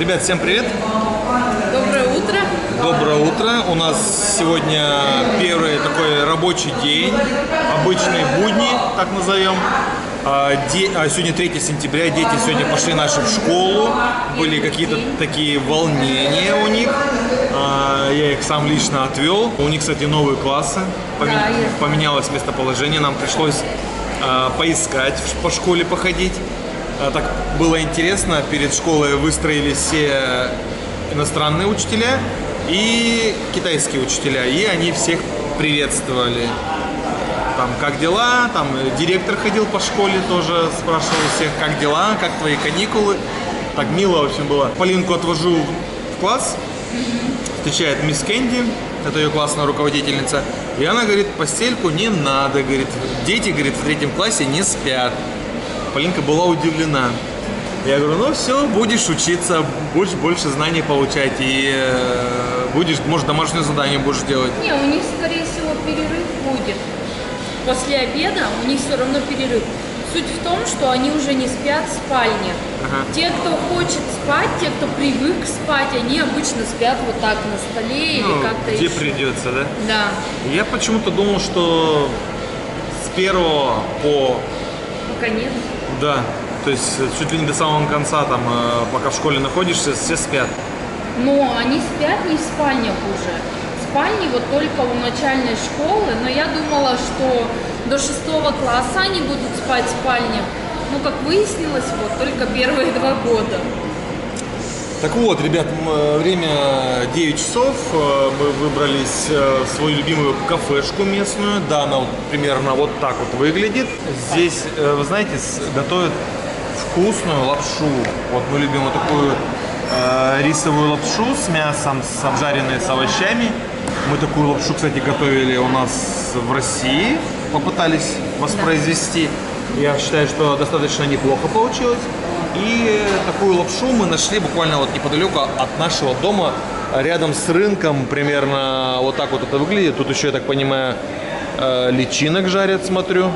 Ребят, всем привет! Доброе утро! Доброе утро! У нас сегодня первый такой рабочий день, обычные будни, так назовем. Сегодня 3 сентября, дети сегодня пошли наши в школу, были какие-то такие волнения у них. Я их сам лично отвел. У них, кстати, новые классы, поменялось местоположение, нам пришлось поискать, по школе походить. Так было интересно, перед школой выстроились все иностранные учителя и китайские учителя, и они всех приветствовали. Там, как дела, там директор ходил по школе, тоже спрашивал всех, как дела, как твои каникулы. Так мило, в общем, было. Полинку отвожу в класс, встречает мисс Кэнди, это ее классная руководительница, и она говорит, постельку не надо, говорит, дети, говорит, в 3 классе не спят. Полинка была удивлена. Я говорю, ну все, будешь учиться, будешь больше знаний получать и будешь, может, домашнее задание будешь делать. Не, у них, скорее всего, перерыв будет. После обеда у них все равно перерыв. Суть в том, что они уже не спят в спальне. Те, кто хочет спать, те, кто привык спать, они обычно спят вот так на столе или как-то где еще. придется, да? Да. Я почему-то думал, что с 1 по... Конец. Да, то есть чуть ли не до самого конца, там, пока в школе находишься, все спят. Но они спят не в спальнях уже. Спальни вот только у начальной школы, но я думала, что до 6 класса они будут спать в спальнях. Ну, как выяснилось, вот только первые 2 года. Так вот, ребят, время 9 часов, мы выбрались в свою любимую кафешку местную. Да, она вот примерно вот так вот выглядит. Здесь, вы знаете, готовят вкусную лапшу. Вот мы любим вот такую рисовую лапшу с мясом, с обжаренной с овощами. Мы такую лапшу, кстати, готовили у нас в России, попытались воспроизвести. Я считаю, что достаточно неплохо получилось. И такую лапшу мы нашли буквально вот неподалеку от нашего дома, рядом с рынком, примерно вот так вот это выглядит. Тут еще, я так понимаю, личинок жарят, смотрю.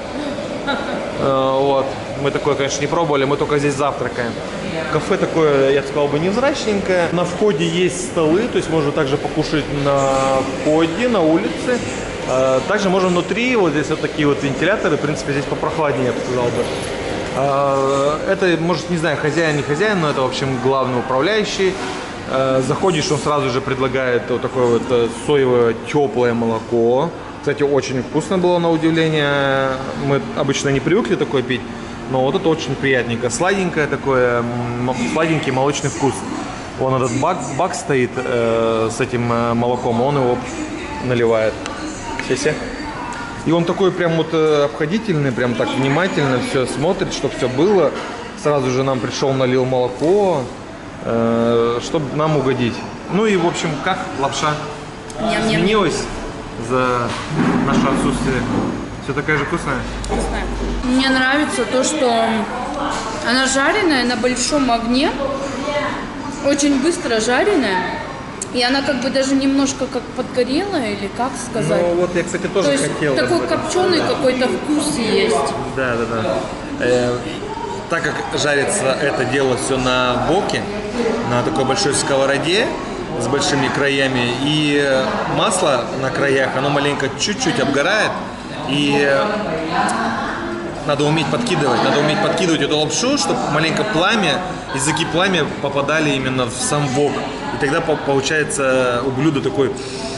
Вот. Мы такое, конечно, не пробовали, мы только здесь завтракаем. Кафе такое, я бы сказал, незврачненькое. На входе есть столы, то есть можно также покушать на входе, на улице. Также можно внутри, вот здесь вот такие вот вентиляторы, в принципе, здесь попрохладнее, я бы сказал бы. Это, может, не знаю, хозяин, не хозяин, но это, в общем, главный управляющий. Заходишь, он сразу же предлагает вот такое вот соевое теплое молоко. Кстати, очень вкусно было, на удивление. Мы обычно не привыкли такое пить, но вот это очень приятненько. Сладенькое такое, сладенький молочный вкус. Вон этот бак стоит с этим молоком, он его наливает. Все. И он такой прям вот обходительный, прям так внимательно все смотрит, чтобы все было. Сразу же нам пришел, налил молоко, чтобы нам угодить. Ну и, в общем, как лапша изменилась за наше отсутствие? Все такая же вкусная? Вкусная. Мне нравится то, что она жареная на большом огне, очень быстро жареная. И она как бы даже немножко как подгорела, или как сказать. Ну вот я, кстати, тоже хотел. Такой копченый какой-то вкус есть. Да. Так как жарится это дело все на боке, на такой большой сковороде с большими краями, и масло на краях, оно маленько чуть-чуть обгорает, и надо уметь подкидывать эту лапшу, чтобы маленько языки пламя попадали именно в сам вок. И тогда получается у блюда такой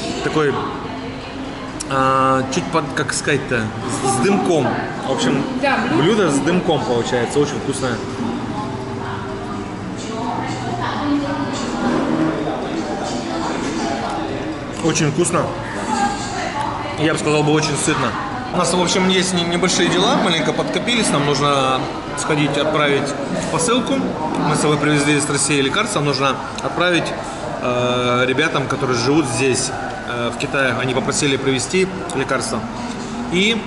чуть как сказать-то, с дымком. В общем, да, блюдо с дымком получается, очень вкусное. Очень вкусно. Я бы сказал, очень сытно. У нас, в общем, есть небольшие дела, маленько подкопились, нам нужно сходить, отправить в посылку. Мы с собой привезли из России лекарства, нужно отправить ребятам, которые живут здесь, в Китае. Они попросили привезти лекарства. И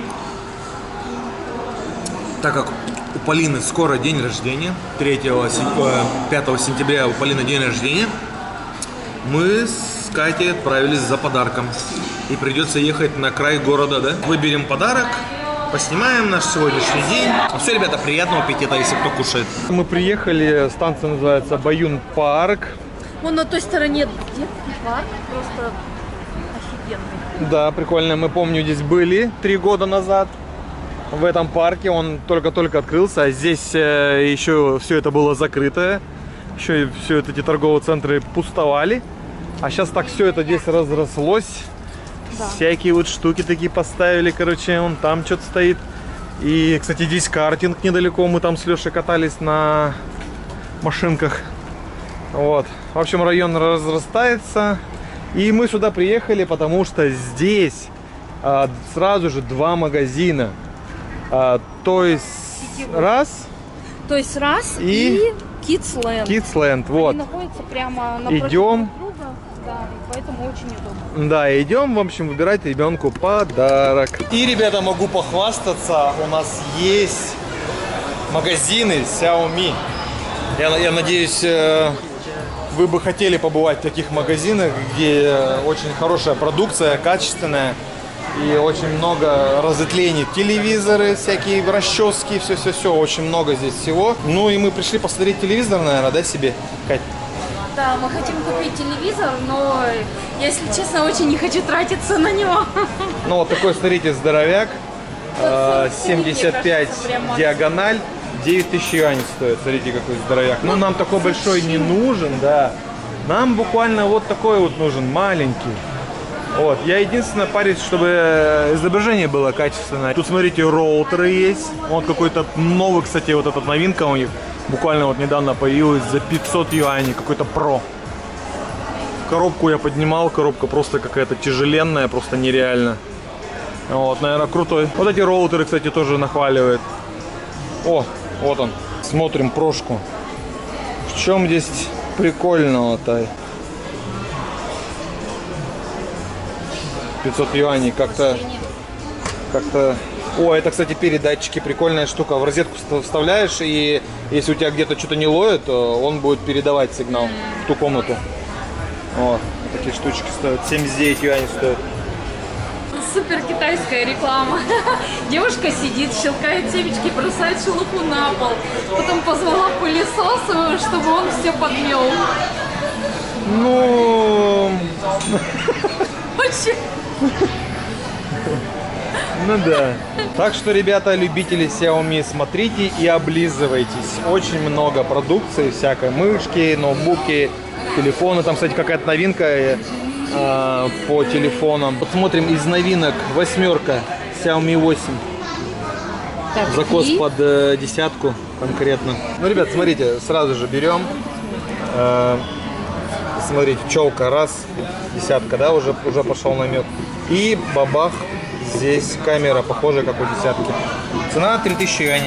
так как у Полины скоро день рождения, 5 сентября у Полины день рождения, мы с Катей отправились за подарком. И придется ехать на край города, да? Выберем подарок поснимаем наш сегодняшний день. Все, ребята, приятного аппетита, если кто кушает. Мы приехали, станция называется Баюн Парк. Вон на той стороне детский парк, просто офигенный. Да, прикольно. Мы, помню, здесь были 3 года назад. В этом парке он только-только открылся. А здесь еще все это было закрытое. Еще все эти торговые центры пустовали. А сейчас так все это здесь разрослось. Да. Всякие вот штуки такие поставили, короче, он там что-то стоит. И, кстати, здесь картинг недалеко, мы там с Лешей катались на машинках. Вот, в общем, район разрастается. И мы сюда приехали, потому что здесь сразу же 2 магазина. То есть раз и Kidsland. Kidsland, вот. Они находятся прямо напротив идем. друга, да, поэтому очень удобно. Да, идем, в общем, выбирать ребенку подарок. И, ребята, могу похвастаться, у нас есть магазины Xiaomi. Я надеюсь, вы бы хотели побывать в таких магазинах, где очень хорошая продукция, качественная. И очень много разветвлений. Телевизоры, всякие расчески, все-все-все. Очень много здесь всего. Ну и мы пришли посмотреть телевизор, наверное, да, себе, Кать? Да, мы хотим купить телевизор, но, если честно, очень не хочу тратиться на него. Ну вот такой, смотрите, здоровяк. 75 диагональ. 9000 юаней стоит. Смотрите, какой здоровяк. Ну нам такой большой не нужен, да. Нам буквально вот такой вот нужен, маленький. Вот, я единственное парюсь, чтобы изображение было качественное. Тут, смотрите, роутеры есть. Вот какой-то новый, кстати, вот эта новинка у них. Буквально вот недавно появилась за 500 юаней. Какой-то Pro. Коробку я поднимал, коробка просто какая-то тяжеленная, просто нереально. Вот, наверное, крутой. Вот эти роутеры, кстати, тоже нахваливают. О, вот он. Смотрим прошку. В чем здесь прикольного-то? 500 юаней как-то... О, это, кстати, передатчики, прикольная штука. В розетку вставляешь, и если у тебя где-то что-то не ловит, то он будет передавать сигнал в ту комнату. Вот, такие штучки стоят. 79 юаней стоят. Супер китайская реклама. Девушка сидит, щелкает семечки, бросает шелуху на пол. Потом позвала пылесос, чтобы он все подмел. Ну... Очень... Ну да. Так что, ребята, любители Xiaomi, смотрите и облизывайтесь. Очень много продукции всякой. Мышки, ноутбуки, телефоны. Там, кстати, какая-то новинка по телефонам. Вот смотрим из новинок. 8 Xiaomi 8. Так, закос под 10 конкретно. Ну, ребят, смотрите, сразу же берем. Смотрите, челка раз, 10, да, уже пошел намек. И бабах, здесь камера похожая, как у 10. Цена 3000 юаней.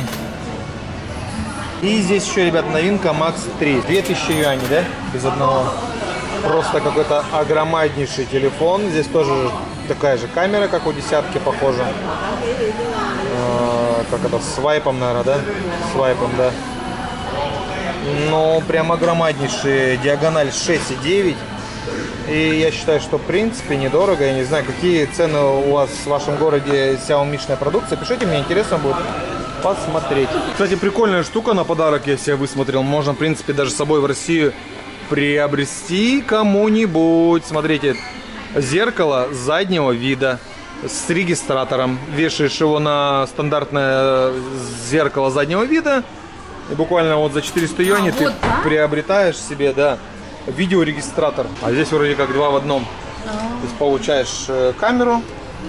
И здесь еще, ребят, новинка Max 3. 2000 юаней, да, без одного. Просто какой-то огромнейший телефон. Здесь тоже такая же камера, как у 10, похожа. Как это, с свайпом, наверное, да? Свайпом, да. Ну, прям огромнейший, диагональ 6,9. И я считаю, что в принципе недорого. Я не знаю, какие цены у вас в вашем городе Xiaomi-шная продукция. Пишите, мне интересно будет посмотреть. Кстати, прикольная штука на подарок я себе высмотрел. Можно, в принципе, даже с собой в Россию приобрести кому-нибудь. Смотрите, зеркало заднего вида с регистратором. Вешаешь его на стандартное зеркало заднего вида. И буквально вот за 400 юаней ты приобретаешь себе, да, видеорегистратор. А здесь вроде как 2 в 1. То есть получаешь камеру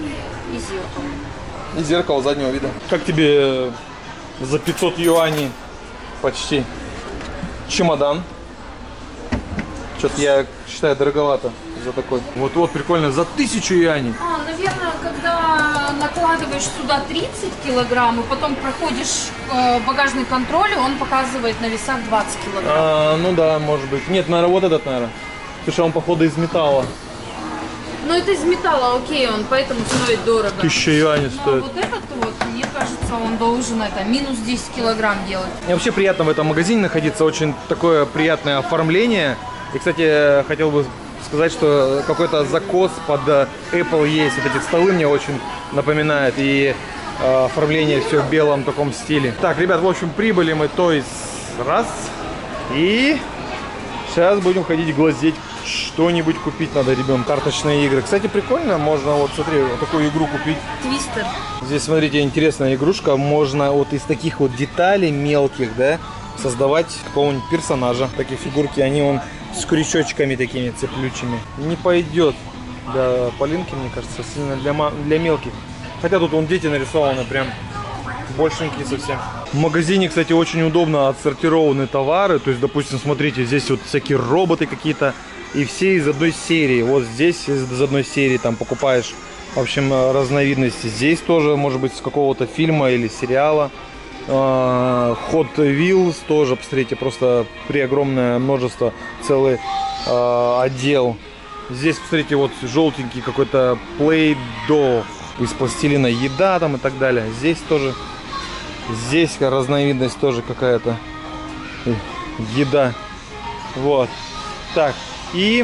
и зеркало заднего вида. Как тебе за 500 юаней почти чемодан? Что-то я считаю дороговато за такой. Вот прикольно, за 1000 юаней. Наверное, когда накладываешь сюда 30 килограмм и потом проходишь багажный контроль, он показывает на весах 20 килограмм. Ну да, может быть. Нет, наверное, вот этот, наверное. Потому что он, походу, из металла. Ну это из металла, окей, он поэтому стоит дорого. 1000 юаней стоит. Вот этот вот, мне кажется, он должен минус 10 килограмм делать. Мне вообще приятно в этом магазине находиться, очень такое приятное оформление. И, кстати, хотел бы сказать, что какой-то закос под Apple есть. Вот эти столы мне очень напоминают. И оформление все в белом таком стиле. Так, ребят, в общем, прибыли мы, то есть раз. И сейчас будем ходить глазеть, что-нибудь купить надо, ребенку. Карточные игры. Кстати, прикольно, можно вот, смотри, вот такую игру купить. Твистер. Здесь, смотрите, интересная игрушка. Можно вот из таких вот деталей мелких, да, создавать какого-нибудь персонажа. Такие фигурки, они вон с крючочками такими цеплючими. Не пойдет для Полинки, мне кажется, сильно для мелких. Хотя тут вон дети нарисованы прям большенькие совсем. В магазине, кстати, очень удобно отсортированы товары. То есть, допустим, смотрите, здесь вот всякие роботы какие-то. И все из одной серии. Вот здесь из одной серии там покупаешь, в общем, разновидности. Здесь тоже, может быть, с какого-то фильма или сериала. Hot Wheels тоже, посмотрите, просто огромное множество, целый отдел. Здесь, посмотрите, вот желтенький какой-то Play-Doh из пластилина, еда там и так далее. Здесь тоже, здесь разновидность тоже какая-то еда. Вот. Так, и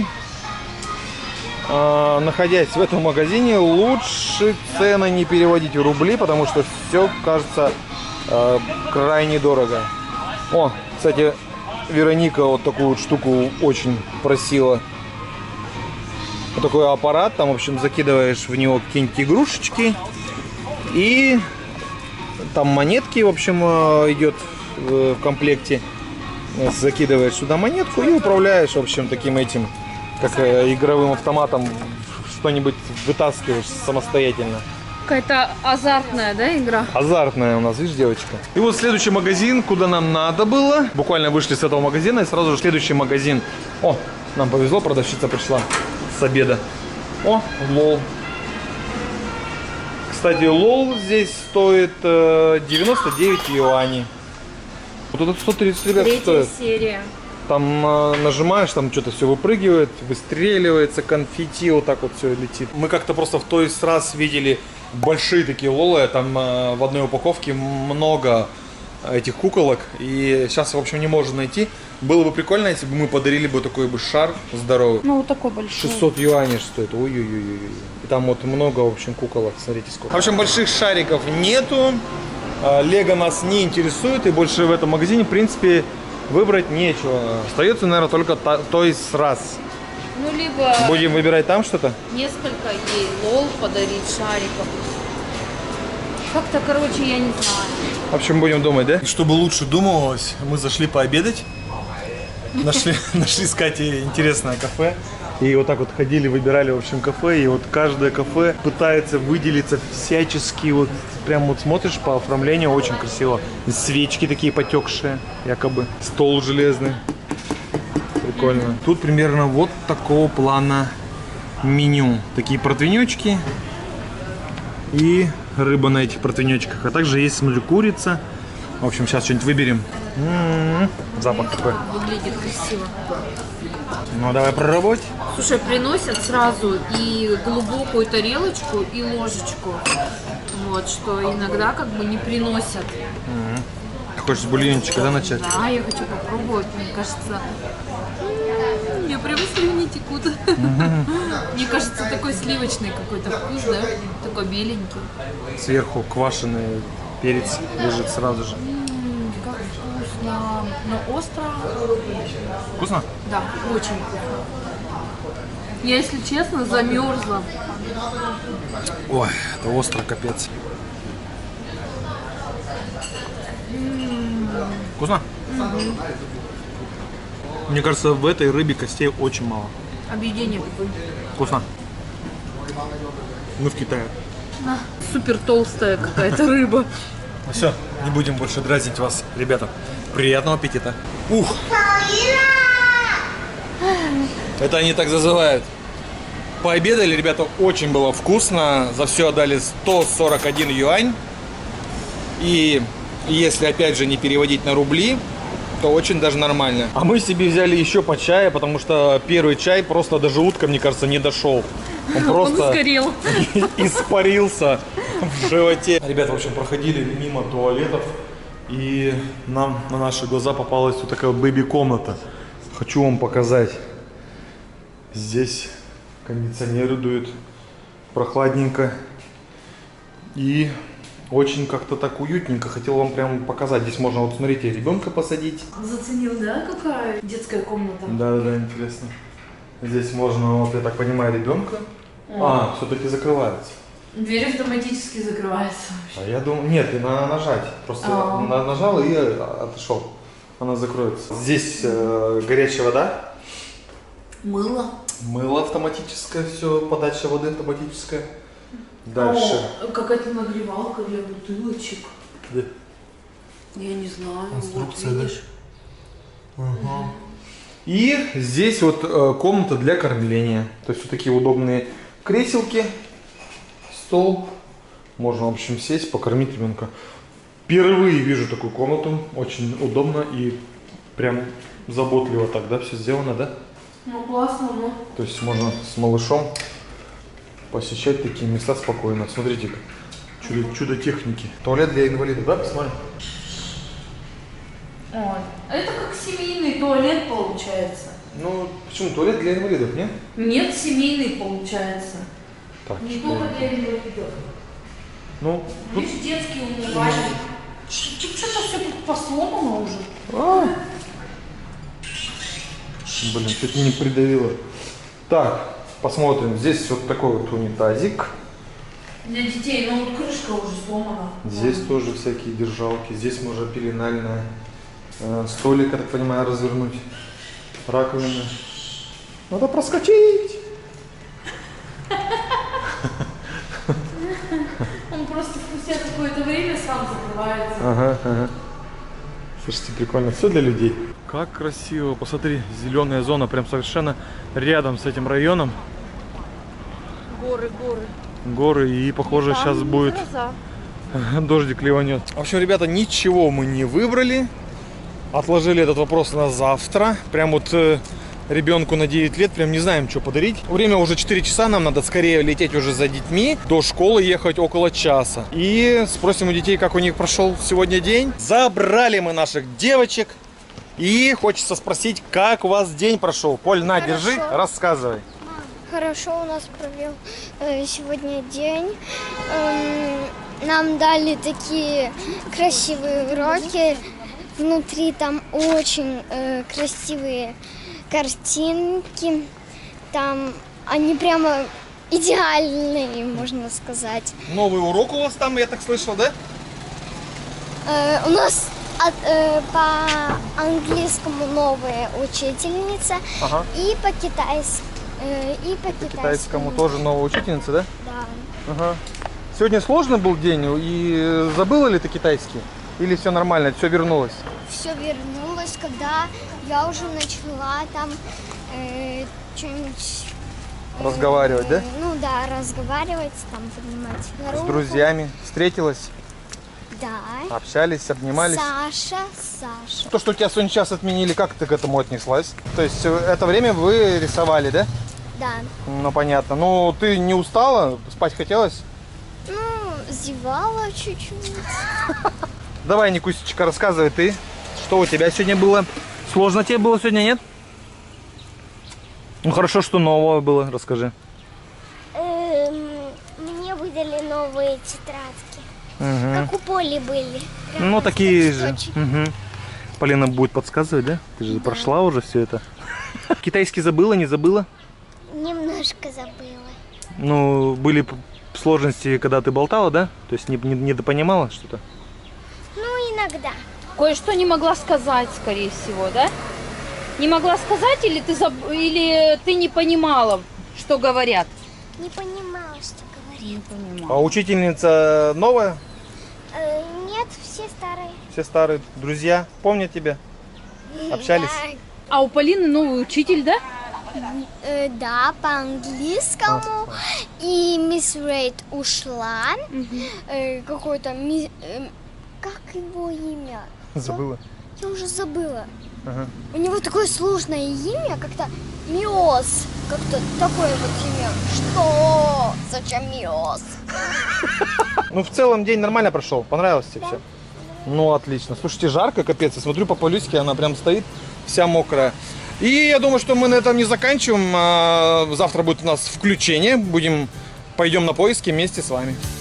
находясь в этом магазине, лучше цены не переводить в рубли, потому что все кажется крайне дорого. О, кстати, Вероника вот такую вот штуку очень просила. Вот такой аппарат, там, в общем, закидываешь в него какие-нибудь игрушечки. И там монетки, в общем, идет в комплекте. Закидываешь сюда монетку и управляешь, в общем, таким этим, как игровым автоматом, что-нибудь вытаскиваешь самостоятельно. Какая-то азартная, да, игра? Азартная у нас, видишь, девочка. И вот следующий магазин, куда нам надо было. Буквально вышли с этого магазина и сразу же следующий магазин. О, нам повезло, продавщица пришла с обеда. О, лол. Кстати, лол здесь стоит 99 юаней. Вот этот 130, ребят, Третья стоит. серия. Там нажимаешь, там что-то все выпрыгивает, выстреливается, конфетти, вот так вот все летит. Мы как-то просто в той раз видели большие такие лолы, там в одной упаковке много этих куколок, и сейчас, в общем, не можем найти. Было бы прикольно, если бы мы подарили бы такой бы шар здоровый. Ну, вот такой большой. 600 юаней стоит, ой-ой-ой. И там вот много, в общем, куколок, смотрите сколько. В общем, больших шариков нету, Лего нас не интересует, и больше в этом магазине, в принципе, выбрать нечего. Остается, наверное, только Toys R Us. Ну, либо Будем выбирать там что-то? несколько ей лол подарить, шариков. Как-то, короче, я не знаю. В общем, будем думать, да? Чтобы лучше думалось, мы зашли пообедать. Нашли с Катей интересное кафе. И вот так вот ходили, выбирали, в общем, кафе. И вот каждое кафе пытается выделиться всячески. Вот прям вот смотришь по оформлению, очень красиво. Свечки такие потекшие, якобы. Стол железный. Прикольно. Тут примерно вот такого плана меню. Такие противнючки и рыба на этих противнючках. А также есть, смотрю, курица. В общем, сейчас что-нибудь выберем. Запах такой. Выглядит красиво. Ну, давай пробовать. Слушай, приносят сразу и глубокую тарелочку, и ложечку. Вот, что иногда как бы не приносят. Хочешь с бульончика, да, начать? Да, я хочу попробовать. Мне кажется, мне прям слюни текут. Мне кажется, такой сливочный какой-то вкус, да? Такой беленький. Сверху квашеный перец лежит сразу же. Как вкусно. Но остро. Вкусно? Да, очень вкусно. Я, если честно, замерзла. Ой, это остро, капец. Вкусно? Мне кажется, в этой рыбе костей очень мало. Объедение какое. Вкусно. Мы в Китае. Супер толстая какая-то рыба. Ну все, не будем больше дразнить вас, ребята. Приятного аппетита. Ух! Это они так зазывают. Пообедали, ребята, очень было вкусно. За все отдали 141 юань. И если, опять же, не переводить на рубли, то очень даже нормально. А мы себе взяли еще по чаю, потому что первый чай просто до желудка, мне кажется, не дошел. Он просто сгорел. испарился в животе. Ребята, в общем, проходили мимо туалетов, и нам на наши глаза попалась вот такая бэби-комната. Хочу вам показать. Здесь кондиционеры дуют, прохладненько. И Очень как-то так уютненько. Хотел вам прям показать. Здесь можно, вот смотрите, ребенка посадить. Заценил, да, какая детская комната? Да, интересно. Здесь можно, вот я так понимаю, ребенка. А, все-таки закрывается. Дверь автоматически закрывается. А я думаю, нет, и надо нажать. Просто нажал и отошел. Она закроется. Здесь горячая вода. Мыло. Мыло автоматическое, все, подача воды автоматическая. Дальше. Какая-то нагревалка для бутылочек. Да. Я не знаю. Инструкция, вот, да? видишь? Ага. И здесь вот комната для кормления. То есть вот такие удобные креселки, стол. Можно, в общем, сесть, покормить ребенка. Впервые вижу такую комнату. Очень удобно и прям заботливо так, да, все сделано, да? Ну, классно, ну. То есть можно с малышом посещать такие места спокойно. Смотрите, чудо техники. Туалет для инвалидов, да, посмотрим? Ой, это как семейный туалет получается. Ну, почему? Туалет для инвалидов, нет? Нет, семейный получается. Так, Не только для инвалидов. ну, тут... Видишь, детский умывальник. Что-то все посломано уже. Блин, чуть не придавило. Так, посмотрим. Здесь вот такой вот унитазик. Для детей, ну вот крышка уже сломана. Здесь тоже всякие держалки. Здесь можно пеленальное. Столик, я так понимаю, развернуть. Раковина. Надо проскочить. Он просто спустя какое-то время сам закрывается. Ага. Слушайте, прикольно. Все для людей. Как красиво. Посмотри, зеленая зона прям совершенно рядом с этим районом. Горы. И похоже сейчас будет дождик ливанет. В общем, ребята, ничего мы не выбрали. Отложили этот вопрос на завтра. Прям вот ребенку на 9 лет, прям не знаем, что подарить. Время уже 4 часа, нам надо скорее лететь уже за детьми. До школы ехать около часа. И спросим у детей, как у них прошел сегодня день. Забрали мы наших девочек. И хочется спросить, как у вас день прошел. Поль, на, держи, рассказывай. Хорошо у нас провел сегодня день. Нам дали такие красивые уроки. Внутри там очень красивые картинки. Там они прямо идеальные, можно сказать. Новый урок у вас там, я так слышал, да? У нас по английскому новая учительница. Ага. И по китайскому. По китайскому тоже новая учительница, да? Да. Ага. Сегодня сложный был день, и забыла ли ты китайский? Или все нормально, все вернулось? Все вернулось, когда я уже начала там что-нибудь... Разговаривать, да? Ну да, разговаривать, там поднимать С руку. друзьями встретилась, Да. общались, обнимались. Саша. То, что у тебя сегодня час отменили, как ты к этому отнеслась? То есть это время вы рисовали, да? Да. Ну, понятно. Ну, ты не устала? Спать хотелось? Ну, зевала чуть-чуть. Давай, Никусечка, рассказывай ты, что у тебя сегодня было. Сложно тебе было сегодня, нет? Ну, хорошо, что нового было, расскажи. Мне выдали новые тетрадки. Угу. Как у Поли были. Прям Ну, такие же. листочки. Угу. Полина будет подсказывать, да? Ты же прошла уже все это. Китайский забыла, не забыла? Немножко забыла. Ну, были сложности, когда ты болтала, да? То есть недопонимала что-то? Ну, иногда. Кое-что не могла сказать, скорее всего, да? Не могла сказать или ты не понимала, что говорят? Не понимала, что говорил. А учительница новая? Нет, все старые. Все старые друзья? Помнят тебя? Общались? А у Полины новый учитель, да? Да, по английскому. И мисс Рейд ушла. Какой-то... как его имя? Забыла. Я уже забыла. Ага. У него такое сложное имя, как-то Миос. Как-то такое вот имя. Что? Зачем Миос? Ну, в целом день нормально прошел. Понравилось тебе все? Ну, отлично. Слушайте, жарко, капец. Я смотрю по Полюське, она прям стоит вся мокрая. И я думаю, что мы на этом не заканчиваем. Завтра будет у нас включение. Пойдем на поиски вместе с вами.